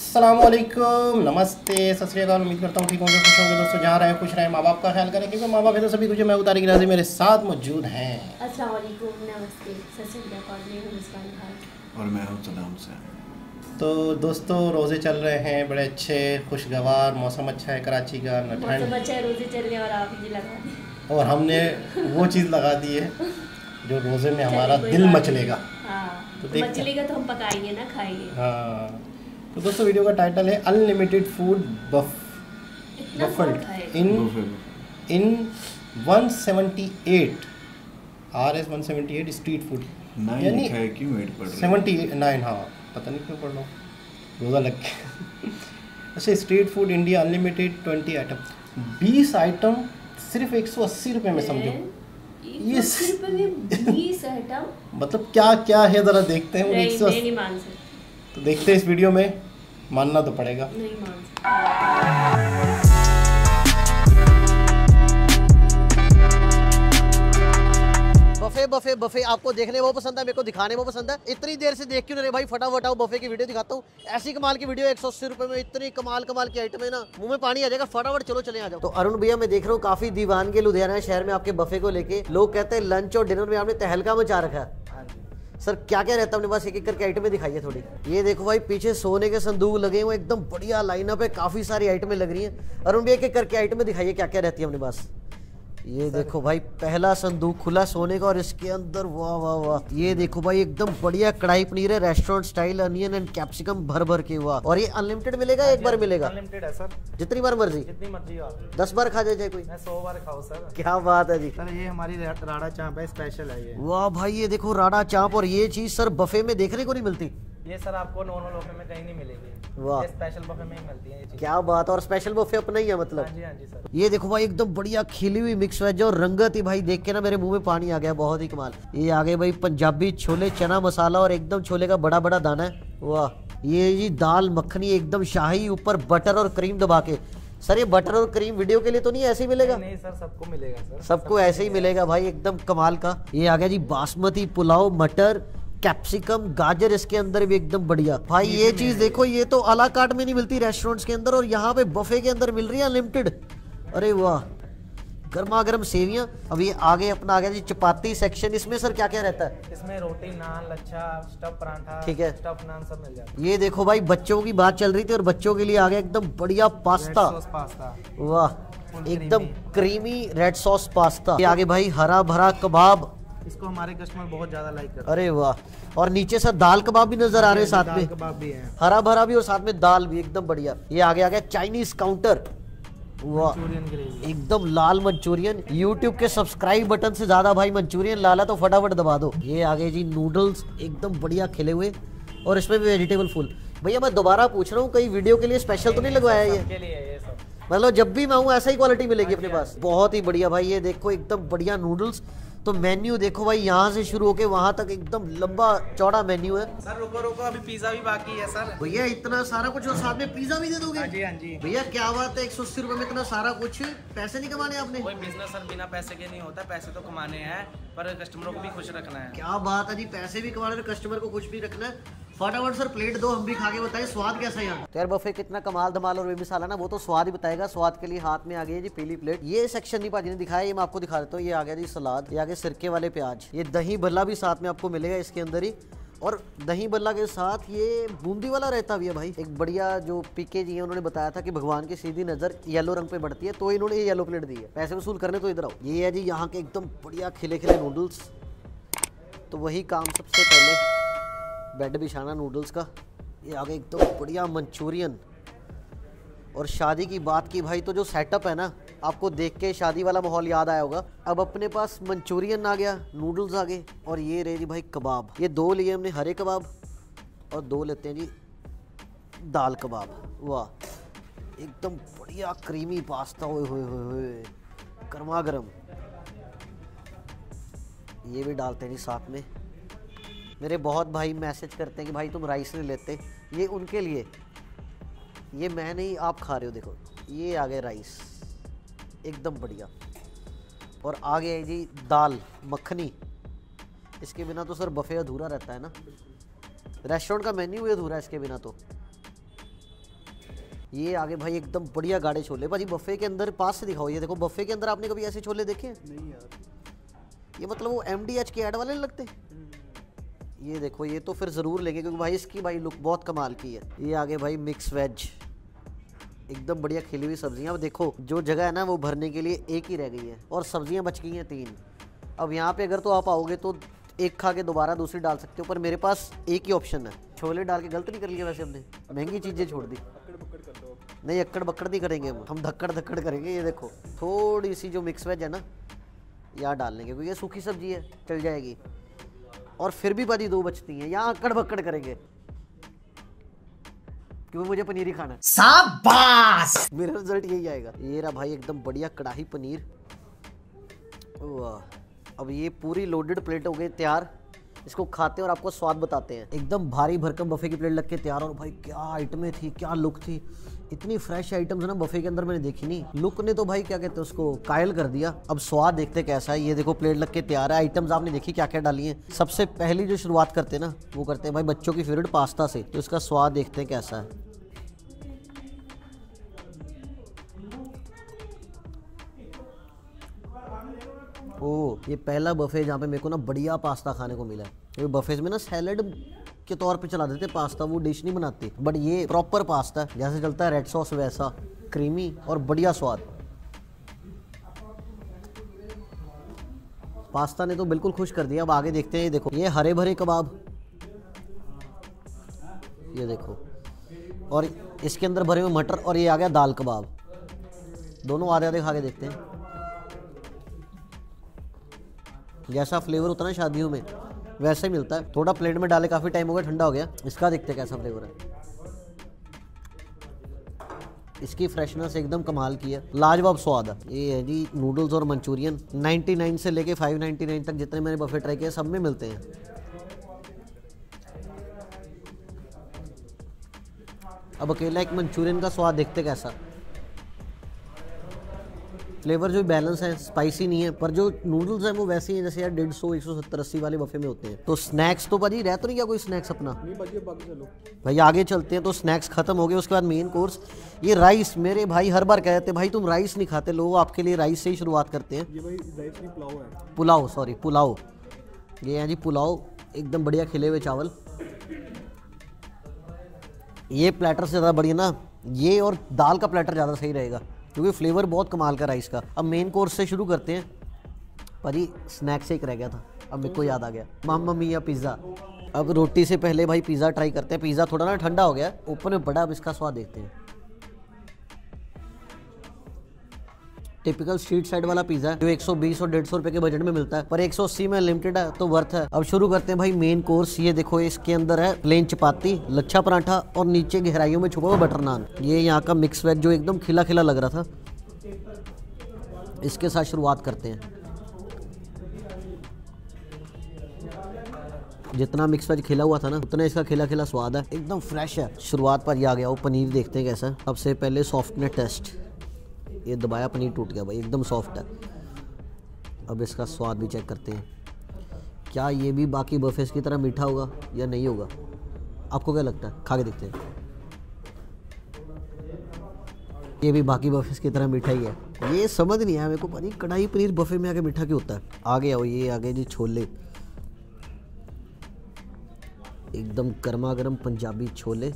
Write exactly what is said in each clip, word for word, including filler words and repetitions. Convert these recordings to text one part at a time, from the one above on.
अस्सलामुअलैकुम, नमस्ते, सत श्री अकाल। उम्मीद करता हूँ ठीक होंगे, खुश होंगे दोस्तों। जहाँ रहे खुश रहे, माँ बाप का ख्याल करें, क्योंकि माँ बाप है तो सभी कुछ। मैं उतारी राजी मेरे साथ मौजूद हैं। अस्सलामुअलैकुम, नमस्ते, सत श्री अकाल। मैं हूं मुस्कान खान और मैं हूँ सलाम से। तो दोस्तों रोज़े चल रहे हैं, बड़े अच्छे खुशगवार, मौसम अच्छा है कराची का, न ठंड। मौसम अच्छा है, रोजे चल रहे हैं और आप ये लगा दी। और हमने वो चीज़ लगा दी है जो रोज़े में हमारा दिल मचलेगा। हाँ, तो तो मचलेगा तो हम पकाएंगे ना, खाएंगे। हाँ, तो दोस्तों वीडियो का टाइटल है unlimited food buff baffled in in one seventy eight R S one seventy eight street food. यानी क्यों एट पढ़ रहे हैं? सेवेंटी नाइन, हाँ पता नहीं क्यों पढ़ रहा हूँ, रोज़ा लग के। अच्छा, street food India unlimited twenty item, बीस आइटम सिर्फ एक सौ अस्सी रुपये में, समझो ये सिर्फ बीस आइटम। मतलब क्या क्या है ज़रा देखते हैं। नहीं, नहीं, नहीं मान सकते। तो देखते हैं इस वीडियो में, मानना तो पड़ेगा। नहीं मान सकते। बफे बफे बफे आपको देखने वो पसंद है, मेरे को दिखाने वो पसंद है। इतनी देर से देख क्यों नहीं भाई, फटाफट आओ बफे की वीडियो दिखाता हूँ। ऐसी कमाल की वीडियो, एक सौ अस्सी रुपए में इतनी कमाल कमाल की आइटम है ना, मुंह में पानी आ जाएगा। फटाफट चलो चले आ जाओ। तो अरुण भैया मैं देख रहा हूँ काफी दीवानगी लुधियाना शहर में आपके बफे को लेके। लोग कहते हैं लंच और डिनर में आपने तहलका मचा रखा है। सर क्या क्या रहता है अपने पास, एक एक करके आइटमें दिखाइए थोड़ी। ये देखो भाई पीछे सोने के संदूक लगे हुए, एकदम बढ़िया लाइनअप है, काफी सारी आइटमें लग रही हैं। अरुण भैया एक एक करके आइटमें दिखाइए क्या क्या रहती है अपने पास। ये देखो भाई पहला संदूक खुला सोने का और इसके अंदर वाह वाह वाह, ये देखो भाई एकदम बढ़िया कढ़ाई पनीर है, restaurant style, onion and capsicum भर भर के। वाह, और ये अनलिमिटेड मिलेगा, एक बार मिलेगा? अनलिमिटेड है सर, जितनी बार मर्जी, जितनी मर्जी हो। दस बार खा जाए कोई? मैं सौ बार खाऊं सर। क्या बात है जी। सर ये हमारी राड़ा चांप है, स्पेशल है ये। वाह भाई ये देखो राड़ा चांप, और ये चीज सर बफे में देखने को नहीं मिलती। ये सर आपको नॉर्मल बफे में कहीं नहीं मिलेगी। वाह, ये स्पेशल बफे में ही मिलती है ये चीज। क्या बात है। और स्पेशल बफे अपना ही है मतलब? हाँ जी, हाँ जी सर। ये देखो भाई एकदम बढ़िया खिली हुई मिक्स वेज और रंगत ही भाई देख के ना मेरे मुंह में पानी आ गया, बहुत ही कमाल। ये आगे भाई पंजाबी छोले चना मसाला और एकदम छोले का बड़ा बड़ा दाना है। वाह, ये जी दाल मखनी एकदम शाही, ऊपर बटर और क्रीम दबा के। सर ये बटर और क्रीम वीडियो के लिए तो नहीं ऐसे ही मिलेगा? नहीं, नहीं सर, सबको मिलेगा सर, सबको ऐसे ही मिलेगा भाई, एकदम कमाल का। ये आ गया जी बासमती पुलाव, मटर कैप्सिकम गाजर इसके अंदर भी एकदम बढ़िया। भाई ये चीज देखो, ये तो अला कार्ट में नहीं मिलती रेस्टोरेंट्स के अंदर, और यहाँ पे बफे के अंदर मिल रही है अनलिमिटेड। अरे वाह, गर्मा गर्म सेवियां। अब ये आगे अपना आ गया जी चपाती सेक्शन। इसमें सर क्या क्या रहता है? इसमें रोटी, नान, लच्छा, स्टफ पराठा, ठीक है, स्टफ नान सब मिल जाता है। ये देखो भाई बच्चों की बात चल रही थी और बच्चों के लिए आ गया एकदम बढ़िया पास्ता। पास्ता, वाह एकदम क्रीमी रेड सॉस पास्ता। ये आगे भाई हरा भरा कबाब, इसको हमारे कस्टमर बहुत ज्यादा लाइक करते हैं। अरे वाह, और नीचे सर दाल कबाब भी नजर आ रहे हैं साथ में, कबाब भी है, हरा भरा भी और साथ में दाल भी, एकदम बढ़िया। ये आगे आ गया चाइनीज काउंटर। वाह, एकदम लाल मंचूरियन। यूट्यूब के सब्सक्राइब बटन से ज्यादा भाई मंचूरियन लाला, तो फटाफट दबा दो। ये आगे जी नूडल्स एकदम बढ़िया खिले हुए, और इसमें भी वेजिटेबल फुल। भैया मैं दोबारा पूछ रहा हूँ, कई वीडियो के लिए स्पेशल तो नहीं लगवाया ये? ये मतलब जब भी मैं हूँ ऐसा ही क्वालिटी मिलेगी अपने पास? बहुत ही बढ़िया भाई। ये देखो एकदम बढ़िया नूडल्स। तो मेन्यू देखो भाई, यहाँ से शुरू होके वहाँ तक एकदम लंबा चौड़ा मेन्यू है। सर रुको रुको, अभी पिज्जा भी बाकी है सर। भैया इतना सारा कुछ और साथ में पिज्जा भी दे दोगे? हाँ जी, हाँ जी भैया क्या बात है, एक सौ अस्सी रुपए में इतना सारा कुछ। पैसे नहीं कमाने आपने? कोई बिजनेस सर बिना पैसे के नहीं होता, पैसे तो कमाने हैं, पर कस्टमरों को भी खुश रखना है। क्या बात है जी, पैसे भी कमाने, कस्टमर को कुछ भी रखना है। फटाफट सर प्लेट दो, हम भी खा के बताइए स्वाद कैसा है यहाँ। तो यार बफे कितना कमाल धमाल और बेमिसाल है ना, वो तो स्वाद ही बताएगा। स्वाद के लिए हाथ में आ गई है जी पीली प्लेट। ये सेक्शन नहीं पाजी ने दिखाया, ये मैं आपको दिखा देता हूँ। ये आ गया जी सलाद, ये आगे सिरके वाले प्याज, ये दही भल्ला भी साथ में आपको मिलेगा इसके अंदर ही। और दही भल्ला के साथ ये बूंदी वाला रहता भी है भाई, एक बढ़िया। जो पीके जी है उन्होंने बताया था कि भगवान की सीधी नजर येलो रंग पे बढ़ती है, तो इन्होंने ये येलो प्लेट दी है। पैसे वसूल करने तो इधर आओ। ये है जी यहाँ के एकदम बढ़िया खिले खिले नूडल्स। तो वही काम सबसे पहले बेड बिछाना नूडल्स का। ये आगे एकदम बढ़िया मंचूरियन। और शादी की बात की भाई, तो जो सेटअप है ना, आपको देख के शादी वाला माहौल याद आया होगा। अब अपने पास मंचूरियन आ गया, नूडल्स आ गए, और ये रहे जी भाई कबाब। ये दो लिए हमने हरे कबाब, और दो लेते हैं जी दाल कबाब। वाह, एकदम बढ़िया क्रीमी पास्ता, ओए होए होए होए, गर्मा गर्म। ये भी डालते हैं जी साथ में। मेरे बहुत भाई मैसेज करते हैं कि भाई तुम राइस नहीं लेते, ये उनके लिए। ये मैं नहीं, आप खा रहे हो। देखो ये आ गए राइस, एकदम बढ़िया। और आगे है जी दाल मखनी। इसके बिना तो सर बफे अधूरा रहता है ना, रेस्टोरेंट का मेन्यू भी अधूरा है इसके बिना तो। ये आगे भाई एकदम बढ़िया गाढ़े छोले भाजी बफे के अंदर। पास से दिखाओ, ये देखो बफे के अंदर आपने कभी ऐसे छोले देखे? नहीं यार, ये मतलब वो एम डी एच के ऐड वाले नहीं लगते। ये देखो, ये तो फिर ज़रूर लेंगे क्योंकि भाई इसकी भाई लुक बहुत कमाल की है। ये आगे भाई मिक्स वेज, एकदम बढ़िया खिली हुई सब्जियां। अब देखो जो जगह है ना वो भरने के लिए एक ही रह गई है और सब्जियां बच गई हैं तीन। अब यहाँ पे अगर तो आप आओगे तो एक खा के दोबारा दूसरी डाल सकते हो, पर मेरे पास एक ही ऑप्शन है। छोले डाल के गलत नहीं कर लिया वैसे हमने, महंगी चीज़ें छोड़ दी। नहीं अक्कड़ बक्कड़ नहीं करेंगे हम हम धक्कड़ धक्कड़ करेंगे। ये देखो थोड़ी सी जो मिक्स वेज है ना यहाँ डाल लेंगे क्योंकि ये सूखी सब्जी है, चल जाएगी। और फिर भी भाजी दो बचती हैं, यहाँ अक्कड़ बक्कड़ करेंगे क्योंकि मुझे पनीर ही खाना है। शाबाश, मेरा रिजल्ट यही आएगा। ये रहा भाई एकदम बढ़िया कढ़ाई पनीर। वाह, अब ये पूरी लोडेड प्लेट हो गई तैयार। इसको खाते हैं और आपको स्वाद बताते हैं। एकदम भारी भरकम बफे की प्लेट लग के तैयार। और भाई क्या आइटमें थी, क्या लुक थी। इतनी फ्रेश आइटम्स ना बफे के अंदर मैंने देखी नहीं। लुक ने तो भाई क्या कहते हैं उसको कायल कर दिया। अब स्वाद देखते कैसा है। ये देखो प्लेट लग के तैयार है। आइटम्स आपने देखी क्या क्या डाली हैं। सबसे पहली जो शुरुआत करते हैं ना वो करते हैं भाई बच्चों की फेवरेट पास्ता से। तो इसका स्वाद देखते हैं कैसा है। ओह, ये पहला बफे जहाँ पे मेरे को ना बढ़िया पास्ता खाने को मिला है। ये बफेज में ना सैलड के तौर पे चला देते पास्ता, वो डिश नहीं बनाती, बट ये प्रॉपर पास्ता जैसे चलता है रेड सॉस वैसा, क्रीमी और बढ़िया स्वाद। पास्ता ने तो बिल्कुल खुश कर दिया। अब आगे देखते हैं। ये देखो ये हरे भरे कबाब, ये देखो, और इसके अंदर भरे हुए मटर। और ये आ गया दाल कबाब। दोनों आधे आधे खा के देखते हैं। जैसा फ्लेवर होता है ना शादियों में वैसे ही मिलता है। थोड़ा प्लेट में डाले, काफ़ी टाइम हो गया, ठंडा हो गया। इसका देखते हैं कैसा फ्लेवर है। इसकी फ्रेशनेस एकदम कमाल की है, लाजवाब स्वाद है। ये है जी नूडल्स और मंचूरियन। निन्यानवे से लेके पाँच सौ निन्यानवे तक जितने मैंने बफे ट्राई किए सब में मिलते हैं। अब अकेला एक मंचूरियन का स्वाद देखते कैसा। फ्लेवर जो बैलेंस है, स्पाइसी नहीं है, पर जो नूडल्स हैं वो वैसे ही हैं जैसे यार डेढ़ सौ एक सौ सत्तर अस्सी वाले बफे में होते हैं। तो स्नैक्स तो भाजी रह तो नहीं क्या कोई स्नैक्स अपना? नहीं भाजी, बाकी चलो भाई आगे चलते हैं। तो स्नैक्स खत्म हो गए, उसके बाद मेन कोर्स। ये राइस, मेरे भाई हर बार कहते हैं भाई तुम राइस नहीं खाते, लोग आपके लिए राइस से ही शुरुआत करते हैं। ये भाई राइस नहीं, पुलाव है। पुलाव, सॉरी पुलाव। ये है जी पुलाव, एकदम बढ़िया खिले हुए चावल। ये प्लेटर से ज़्यादा बढ़िया ना ये और दाल का प्लेटर ज़्यादा सही रहेगा क्योंकि फ्लेवर बहुत कमाल का राइस का। अब मेन कोर्स से शुरू करते हैं। भाई स्नैक से एक रह गया था, अब मेरे को याद आ गया, मामा मिया पिज़्ज़ा। अब रोटी से पहले भाई पिज़्ज़ा ट्राई करते हैं। पिज़्ज़ा थोड़ा ना ठंडा हो गया, ऊपर में बड़ा। अब इसका स्वाद देखते हैं। टिपिकल स्ट्रीट साइड वाला पिज़्ज़ा जो एक सौ बीस और डेढ़ सौ रुपए के बजट में मिलता है, पर एक सौ अस्सी में लिमिटेड है तो वर्थ है। अब शुरू करते हैं भाई मेन कोर्स। ये देखो इसके अंदर है प्लेन चपाती, लच्छा पराठा और नीचे गहराइयों में छुपा हुआ बटर नान। ये यहाँ का मिक्स वेज जो एकदम खिला खिला लग रहा था, इसके साथ शुरुआत करते हैं। जितना मिक्स वेज खिला हुआ था ना उतना इसका खिला खिला स्वाद है, एकदम फ्रेश है। शुरुआत पर ये आ गया वो पनीर, देखते हैं कैसा। सबसे पहले सॉफ्टनेस टेस्ट। ये दबाया पनीर टूट गया भाई, एकदम सॉफ्ट है। अब इसका स्वाद भी चेक करते हैं, क्या ये भी बाकी बफेस की तरह मीठा होगा या नहीं होगा? आपको क्या लगता है? खा के देखते हैं। ये भी बाकी बफेस की तरह मीठा ही है। ये समझ नहीं आया मेरे को, पनीर कढ़ाई पनीर बफे में आके मीठा क्यों होता है। आगे आओ, ये आगे जी छोले, एकदम गर्मा गर्म पंजाबी छोले।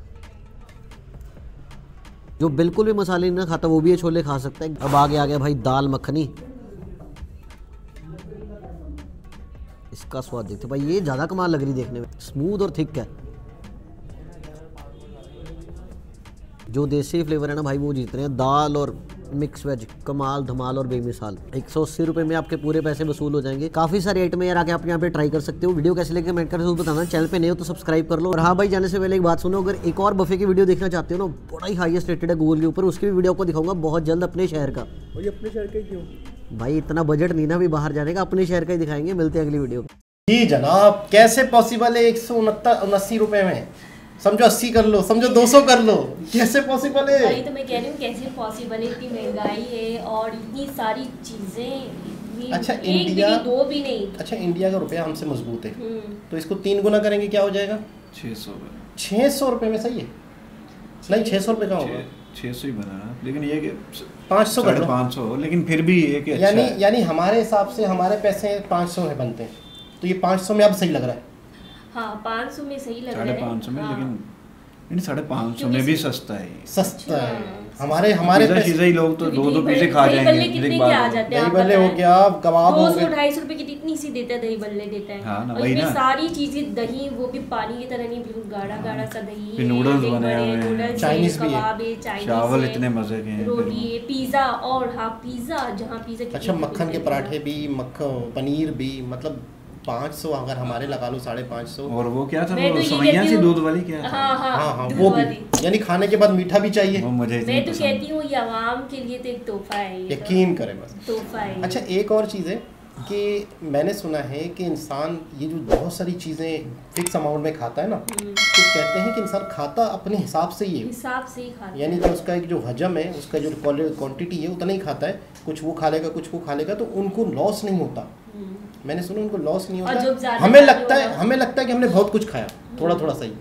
जो बिल्कुल भी मसाले नहीं खाता वो भी ये छोले खा सकता है। अब आगे आ गया भाई दाल मखनी। इसका स्वाद देखते भाई, ये ज़्यादा कमाल लग रही देखने में, स्मूथ और थिक है। जो देसी फ्लेवर है ना भाई वो जीत रहे हैं। दाल और मिक्स वेज कमाल धमाल और बेमिसाल। एक सौ अस्सी रुपये में आपके पूरे पैसे वसूल हो जाएंगे। काफी सारे आइटम यार आके आप यहाँ पे ट्राई कर सकते हो। वीडियो कैसे लगे कमेंट करके जरूर बताना। चैनल पे नए हो तो सब्सक्राइब कर लो। और हाँ भाई, जाने से पहले एक बात सुनो, अगर एक और बफे की वीडियो देखना चाहते हो ना, बड़ा ही हाईएस्ट रेटेड है गूगल के ऊपर, उसकी भी वीडियो आपको दिखाऊंगा बहुत जल्द अपने शहर का। भाई अपने शहर का क्यों भाई? इतना बजट नहीं ना भी बाहर जाने का, अपने शहर का ही दिखाएंगे। मिलते हैं अगली वीडियो। जी जनाब, कैसे पॉसिबल है एक सौ उनहत्तर उनासी रुपए में? समझो अस्सी कर लो, समझो दो सौ कर लो, कैसे पॉसिबल है? वही तो मैं कह रही हूँ, कैसे पॉसिबल है? इतनी महंगाई है और इतनी सारी चीजें। अच्छा एक इंडिया, भी नहीं, दो भी नहीं। अच्छा इंडिया का रुपया हमसे मजबूत है, तो इसको तीन गुना करेंगे क्या हो जाएगा? छः सौ छः सौ रुपये में सही है। नहीं छः सौ रुपये का होगा, छः सौ ही बना, लेकिन ये कि पाँच सौ साढ़े पाँच सौ, लेकिन फिर भी ये कि अच्छा यानी है। यानी हमारे हिसाब से हमारे पैसे पाँच सौ है बनते हैं, तो ये पाँच सौ में अब सही लग रहा है। हाँ पाँच सौ में सही लग रहा है। साढ़े पाँच सौ में, हाँ। लेकिन नहीं साढ़े पाँच सौ क्योंकि में भी सस्ता है ये। सस्ता है अच्छा। हमारे हमारे पिज़्ज़ा पैसे शिज़्ज़ा ही लोग तो क्योंकि दो दो दही पीसे बल्ले- खा दही जाएंगे बल्ले फिर कितने एक के बार आ में। जाते हैं दही आप बल्ले हो बताएं? गया, कबाब हो दो सौ गए, ढाई सौ रुपए की इतनी सी देता है, दही बल्ले देता है। हाँ ना, और वही इसमें ना। सारी चीजें दही, वो भी पानी की तरह नहीं, बिल्कुल गाढ़ा गाढ़ा सा दही फिर है, नूडल्स दही बने बड़े, हुए हैं। नूडल्स चाइनीज भी है। कबाब है, चाइनीज चावल है, इतने मजे के हैं। रोटी है, पिज्जा, और हाँ पिज्जा, जहाँ पिज्जा कितने अच्छा की मक्खन के बिकते हैं। पराठे भी, मक्खन पनीर भी, मतलब पाँच सौ अगर हमारे लगा लो साढ़े पाँच सौ। और वो क्या था, मैं वो तो ये सवैया कहती सी हूँ- दूध वाली क्या था? हाँ हाँ हाँ हाँ दूध वो भी, वाली। यानी खाने के बाद मीठा भी चाहिए। वो मुझे इतनी मैं तो पसंद कहती हूँ ये आवाम के लिए तो एक तोहफा है, ये तो। यकीन करें बस। तोहफा है। अच्छा एक और चीज़ है कि मैंने सुना है कि इंसान ये जो बहुत सारी चीज़ें फिक्स अमाउंट में खाता है ना, हम्म, तो कहते हैं कि इंसान खाता अपने हिसाब से ही है, हिसाब से ही खाते यानी हैं। कि उसका एक जो हजम है, उसका जो क्वांटिटी है उतना ही खाता है, कुछ वो खा लेगा कुछ वो खा लेगा, तो उनको लॉस नहीं होता। हम्म। मैंने सुना उनको लॉस नहीं और जो होता। ज़्यादा हमें खाने लगता है वाला- हमें लगता है कि हमने बहुत कुछ खाया, थोड़ा थोड़ा सही,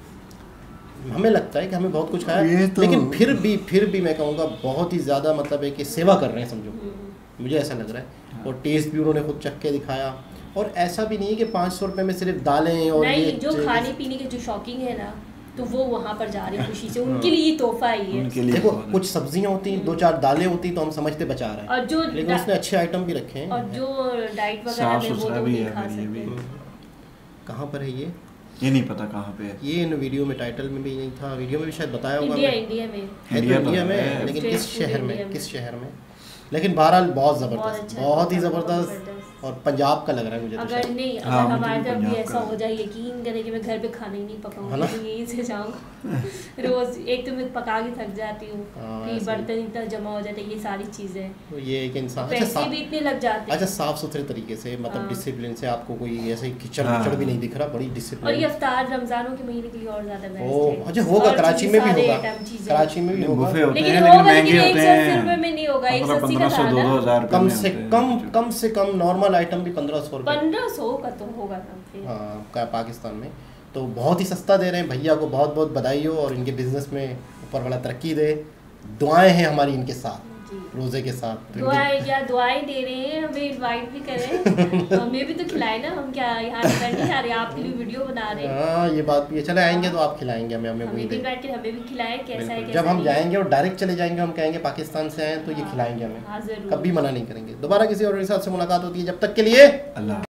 हमें लगता है कि हमें बहुत कुछ खाया, ये तो- लेकिन फिर भी फिर भी मैं कहूँगा बहुत ही ज़्यादा मतलब है कि सेवा कर रहे हैं समझो, हम्म। मुझे ऐसा लग रहा है। और टेस्ट भी उन्होंने खुद चख के दिखाया, और ऐसा भी नहीं है कि पाँच सौ रुपये में सिर्फ दालें और नहीं, ये जो चीज़- खाने पीने के जो शौकीन है ना, तो वो वहाँ पर जा रहे हैं खुशी से, उनके लिए ये तोहफा ही है। उनके लिए देखो बहुत है। कुछ सब्जियां होती, दो चार दालें होती तो हम समझते बचा रहे हैं, और जो लेकिन डा- उसने अच्छे आइटम भी रखे हैं। और जो डाइट वगैरह साफ में वो सुथरा लोग भी नहीं है खा फिर ये सकते। भी। कहाँ पर है ये ये नहीं पता कहाँ पे है। ये इन वीडियो में टाइटल में भी नहीं था, वीडियो में भी शायद बताया होगा इंडिया मैं। इंडिया में है तो इंडिया तो इंडिया में, है। लेकिन Street किस food शहर में इंडिया में। किस शहर में, लेकिन बहरहाल बहुत बहुत ज़बरदस्त, अच्छा, बहुत ही बहुत ज़बरदस्त, ज़बरदस्त। और पंजाब का लग रहा है मुझे तो अगर शायद। नहीं, हाँ, अगर मुझे हमारे भी तरफ भी पंजाब ऐसा का- हो जाए, यकीन करें कि मैं घर पे खाना ही नहीं है पकाऊंगी, ना? तो यहीं से जाऊँ रोज। एक तो मैं पका के थक जाती हूँ, हाँ, फिर ऐसे ही। बर्तन इतना जमा हो जाता है, ये सारी चीज़ें, तो ये एक इंसान अच्छा पैसे साफ भी इतने लग जाते अच्छा हैं। साफ सुथरे तरीके से, मतलब हाँ। डिसिप्लिन से, आपको कोई ऐसे किचड़ हाँ। विचड़ भी नहीं दिख रहा, बड़ी और ये डिसिप्लिन। अफ्तार रमजानों के महीने के लिए और ज्यादा बेस्ट ओ है। अच्छा होगा, और कराची चीज़ें, में भी सारे होगा, आइटम चीज़ें। कराची में भी होगा, बुफे होते लेकिन हैं, होगा, लेकिन लेकिन महंगे एक होते सौ अस्सी हैं। रुपए में नहीं होगा, एक सौ अस्सी पंद्रह का सौ था दो दो ना, हजार रुपए कम में से होते हैं। कम कम से कम नॉर्मल आइटम भी पंद्रह सौ रुपये। पंद्रह सौ का तो होगा ना फिर। हाँ का पाकिस्तान में तो बहुत ही सस्ता दे रहे हैं। भैया को बहुत बहुत बधाई हो, और इनके बिजनेस में ऊपर वाला तरक्की दे। दुआएं हैं हमारी इनके साथ, जी। रोज़े के साथ। तो इनके- दुआएं क्या दुआएं दे रहे हैं, हमें इनवाइट भी करें, हमें भी तो खिलाए ना, हम क्या यहाँ कर नहीं आ रहे, आपके लिए वीडियो बना रहे हैं, हाँ ये बात भी है, चले आएंगे तो आप खिलाएंगे हमें, हमें हमें वही भी दे। इनवाइट करें, हमें भी खिलाएं, कैसा है बिल्कुल। कैसा जब हम नहीं। जाएंगे और डायरेक्ट चले जाएंगे, हम कहेंगे पाकिस्तान से आए तो ये हाँ। खिलाएंगे हमें, हाँ जरूर। कभी मना नहीं करेंगे। दोबारा किसी और के साथ से मुलाकात होती है, जब तक के लिए अल्लाह।